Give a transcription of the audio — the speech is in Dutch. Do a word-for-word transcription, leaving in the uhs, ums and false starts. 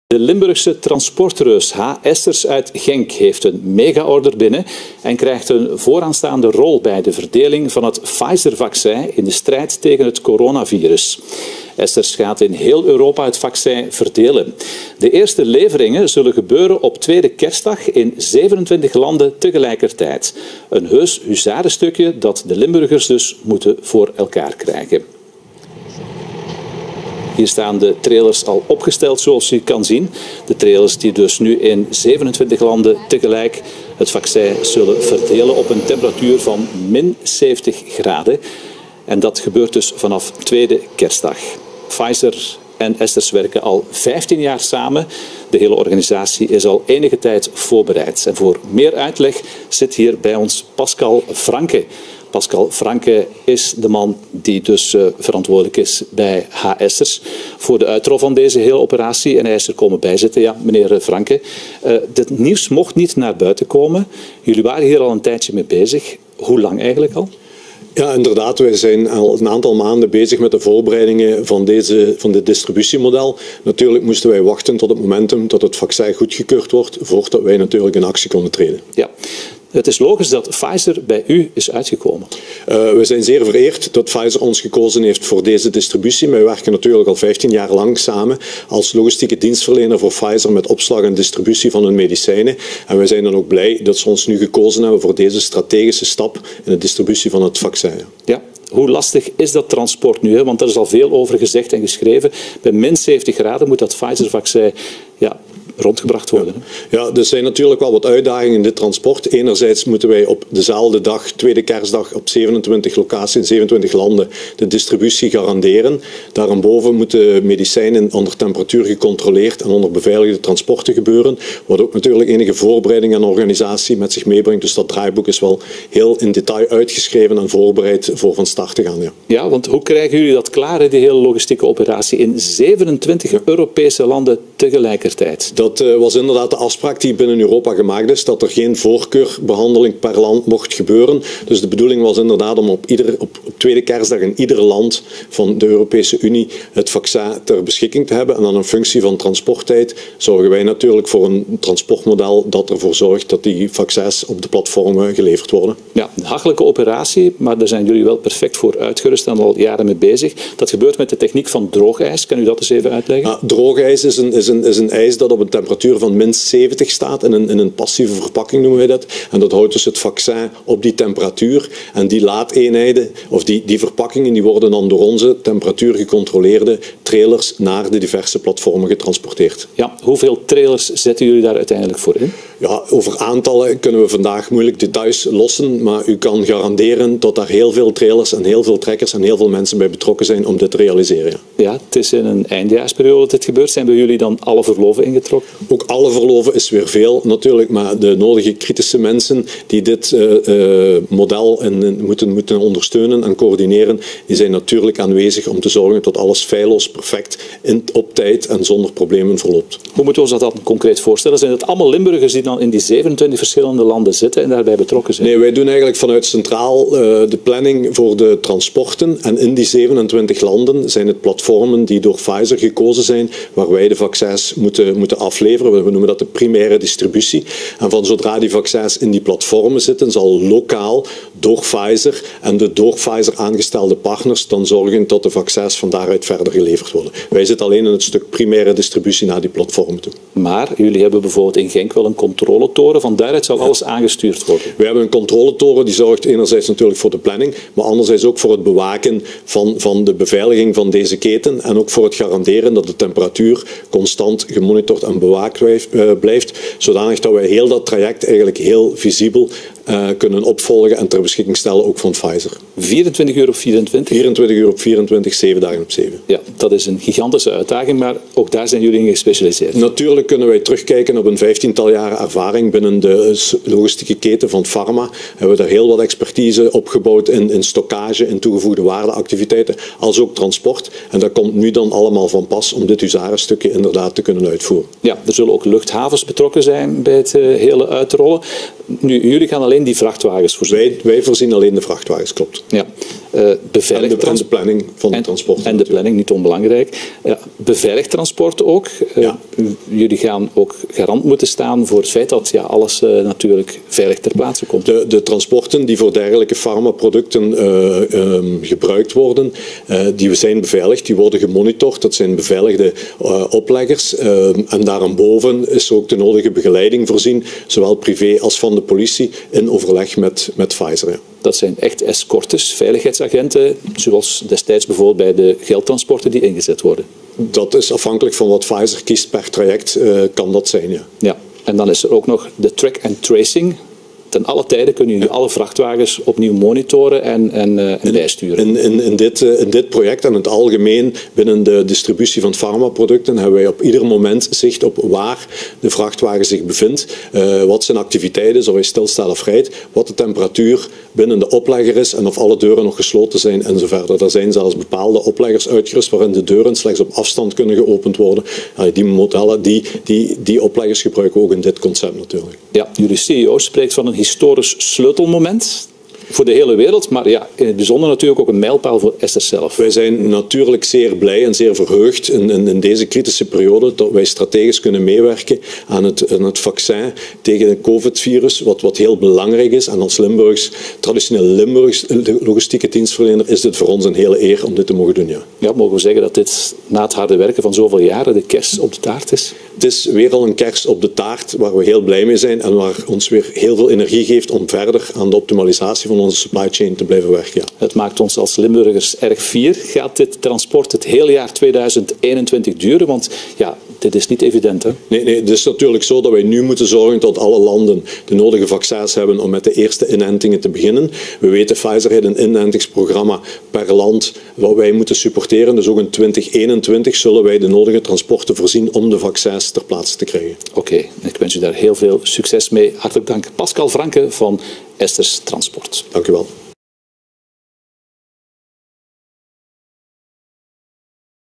De Limburgse transportreus H. Esters uit Genk heeft een mega-order binnen en krijgt een vooraanstaande rol bij de verdeling van het Pfizer-vaccin in de strijd tegen het coronavirus. Esters gaat in heel Europa het vaccin verdelen. De eerste leveringen zullen gebeuren op tweede kerstdag in zevenentwintig landen tegelijkertijd. Een heus huzarenstukje dat de Limburgers dus moeten voor elkaar krijgen. Hier staan de trailers al opgesteld, zoals u kan zien. De trailers die dus nu in zevenentwintig landen tegelijk het vaccin zullen verdelen op een temperatuur van min zeventig graden. En dat gebeurt dus vanaf tweede kerstdag. Pfizer en Esters werken al vijftien jaar samen. De hele organisatie is al enige tijd voorbereid. En voor meer uitleg zit hier bij ons Pascal Franke. Pascal Franke is de man die dus uh, verantwoordelijk is bij H. Esters voor de uitrol van deze hele operatie. En hij is er komen bijzitten. Ja, meneer Franke, uh, dit nieuws mocht niet naar buiten komen. Jullie waren hier al een tijdje mee bezig. Hoe lang eigenlijk al? Ja, inderdaad. Wij zijn al een aantal maanden bezig met de voorbereidingen van, deze, van dit distributiemodel. Natuurlijk moesten wij wachten tot het momentum dat het vaccin goedgekeurd wordt, voordat wij natuurlijk in actie konden treden. Ja. Het is logisch dat Pfizer bij u is uitgekomen. Uh, we zijn zeer vereerd dat Pfizer ons gekozen heeft voor deze distributie. Wij werken natuurlijk al vijftien jaar lang samen als logistieke dienstverlener voor Pfizer met opslag en distributie van hun medicijnen. En wij zijn dan ook blij dat ze ons nu gekozen hebben voor deze strategische stap in de distributie van het vaccin. Ja. Hoe lastig is dat transport nu? Hè? Want er is al veel over gezegd en geschreven. Bij min zeventig graden moet dat Pfizer-vaccin ja, rondgebracht worden. Ja. ja, er zijn natuurlijk wel wat uitdagingen in dit transport. Enerzijds moeten wij op dezelfde dag, tweede kerstdag, op zevenentwintig locaties in zevenentwintig landen de distributie garanderen. Daarboven moeten medicijnen onder temperatuur gecontroleerd en onder beveiligde transporten gebeuren. Wat ook natuurlijk enige voorbereiding en organisatie met zich meebrengt. Dus dat draaiboek is wel heel in detail uitgeschreven en voorbereid voor van start te gaan. Ja, ja want hoe krijgen jullie dat klaar, die hele logistieke operatie, in zevenentwintig ja. Europese landen tegelijkertijd? Dat uh, was inderdaad de afspraak die binnen Europa gemaakt is, dat er geen voorkeurbehandeling per land mocht gebeuren. Dus de bedoeling was inderdaad om op, ieder, op, op tweede kerstdag in ieder land van de Europese Unie het vaccin ter beschikking te hebben. En dan in functie van transporttijd zorgen wij natuurlijk voor een transportmodel dat ervoor zorgt dat die vaccins op de platformen geleverd worden. Ja, een hachelijke operatie, maar daar zijn jullie wel perfect voor uitgerust en al jaren mee bezig. Dat gebeurt met de techniek van droogijs. Kan u dat eens even uitleggen? Ja, droogijs is een, is, een, is een ijs dat op een temperatuur van min zeventig staat. In een, in een passieve verpakking noemen wij dat. En dat houdt dus het vaccin op die temperatuur. En die laadeenheden, of die, die verpakkingen, die worden dan door onze temperatuur gecontroleerde trailers naar de diverse platformen getransporteerd. Ja, hoeveel trailers zetten jullie daar uiteindelijk voor in? Ja, over aantallen kunnen we vandaag moeilijk details lossen, maar u kan garanderen dat daar heel veel trailers en heel veel trekkers en heel veel mensen bij betrokken zijn om dit te realiseren. Ja, ja het is in een eindejaarsperiode dat dit gebeurt. Zijn bij jullie dan alle verloven ingetrokken? Ook alle verloven is weer veel natuurlijk, maar de nodige kritische mensen die dit uh, uh, model en, moeten, moeten ondersteunen en coördineren, die zijn natuurlijk aanwezig om te zorgen dat alles feilloos, perfect, in, op tijd en zonder problemen verloopt. Hoe moeten we ons dat dan concreet voorstellen? Zijn het allemaal Limburgers die dan in die zevenentwintig verschillende landen zitten en daarbij betrokken zijn? Nee, wij doen eigenlijk vanuit centraal uh, de planning voor de transporten en in die zevenentwintig landen zijn het platformen die door Pfizer gekozen zijn waar wij de vaccins moeten, moeten afleveren. We noemen dat de primaire distributie. En van zodra die vaccins in die platformen zitten, zal lokaal door Pfizer en de door Pfizer aangestelde partners dan zorgen dat de vaccins van daaruit verder geleverd worden. Wij zitten alleen in het stuk primaire distributie naar die platformen toe. Maar jullie hebben bijvoorbeeld in Genk wel een controletoren, van daaruit zal alles aangestuurd worden. We hebben een controletoren die zorgt enerzijds natuurlijk voor de planning, maar anderzijds ook voor het bewaken van, van de beveiliging van deze keten en ook voor het garanderen dat de temperatuur constant gemonitord en bewaakt blijft, uh, blijft zodanig dat wij heel dat traject eigenlijk heel visibel uh, kunnen opvolgen en ter beschikking stellen, ook van Pfizer. vierentwintig uur op vierentwintig? vierentwintig uur op vierentwintig, zeven dagen op zeven. Ja, dat is een gigantische uitdaging, maar ook daar zijn jullie in gespecialiseerd. Natuurlijk kunnen wij terugkijken op een vijftiental jaren ervaring binnen de logistieke keten van pharma. We hebben daar heel wat expertise opgebouwd in, in stockage, in toegevoegde waardeactiviteiten, als ook transport. En dat komt nu dan allemaal van pas om dit huzarenstukje inderdaad te kunnen uitvoeren. Ja, er zullen ook luchthavens betrokken zijn bij het uh, hele uitrollen. Nu, jullie gaan alleen die vrachtwagens voorzien. Wij, wij voorzien alleen de vrachtwagens, klopt. Ja. Uh, beveiligd en, de, en de planning van de transporten. En de planning, niet onbelangrijk. Ja, beveiligd transport ook. Uh, ja. Jullie gaan ook garant moeten staan voor het feit dat ja, alles uh, natuurlijk veilig ter plaatse komt. De, de transporten die voor dergelijke farmaproducten uh, um, gebruikt worden, uh, die zijn beveiligd, die worden gemonitord. Dat zijn beveiligde uh, opleggers. Uh, en daarboven is ook de nodige begeleiding voorzien, zowel privé als van de politie, in overleg met, met Pfizer. Ja. Dat zijn echt escortes, veiligheidsagenten, zoals destijds bijvoorbeeld bij de geldtransporten die ingezet worden. Dat is afhankelijk van wat Pfizer kiest per traject, uh, kan dat zijn, ja. Ja. En dan is er ook nog de track and tracing. Ten alle tijden kunnen jullie alle vrachtwagens opnieuw monitoren en, en, uh, en bijsturen. In, in, in, dit, uh, in dit project en in het algemeen binnen de distributie van farmaproducten hebben wij op ieder moment zicht op waar de vrachtwagen zich bevindt, uh, wat zijn activiteiten, zo hij stilstaat of rijdt, wat de temperatuur binnen de oplegger is en of alle deuren nog gesloten zijn enzovoort. Er zijn zelfs bepaalde opleggers uitgerust waarin de deuren slechts op afstand kunnen geopend worden. Uh, die modellen, die, die, die opleggers gebruiken we ook in dit concept natuurlijk. Ja, jullie C E O spreekt van een historisch sleutelmoment voor de hele wereld, maar ja, in het bijzonder natuurlijk ook een mijlpaal voor Esthers zelf. Wij zijn natuurlijk zeer blij en zeer verheugd in, in, in deze kritische periode dat wij strategisch kunnen meewerken aan het, aan het vaccin tegen het COVID-virus, wat, wat heel belangrijk is. En als Limburgs, traditioneel Limburgs logistieke dienstverlener is dit voor ons een hele eer om dit te mogen doen. Ja. Ja, mogen we zeggen dat dit na het harde werken van zoveel jaren de kers op de taart is? Het is weer al een kers op de taart waar we heel blij mee zijn en waar ons weer heel veel energie geeft om verder aan de optimalisatie van onze supply chain te blijven werken. Ja. Het maakt ons als Limburgers erg fier. Gaat dit transport het hele jaar tweeduizend eenentwintig duren? Want ja, dit is niet evident, hè? Nee, nee, het is natuurlijk zo dat wij nu moeten zorgen dat alle landen de nodige vaccins hebben om met de eerste inentingen te beginnen. We weten, Pfizer heeft een inentingsprogramma per land wat wij moeten supporteren. Dus ook in twintig eenentwintig zullen wij de nodige transporten voorzien om de vaccins ter plaatse te krijgen. Oké, okay, ik wens u daar heel veel succes mee. Hartelijk dank. Pascal Franke van Esthers Transport. Dank u wel.